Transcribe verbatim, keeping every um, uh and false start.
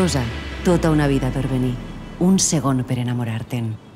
Rosa, tota una vida per venir. Un segon per enamorar-te'n.